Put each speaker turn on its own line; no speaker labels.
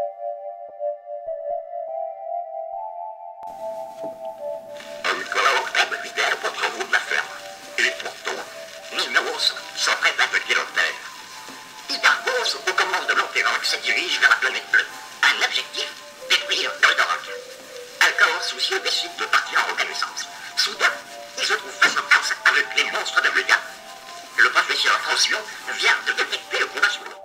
Un corps hebdomadaire contre vous de la ferme. Et pourtant, Minos s'apprête à venir en terre. Hydalgos, aux commandes de l'Empérance, se dirige vers la planète bleue. Un objectif, détruire Goldorak. Alcor, soucieux, décide de partir en reconnaissance. Soudain, il se trouve face à face avec les monstres de Vega. Le professeur Francion vient de détecter le combat sur l'eau.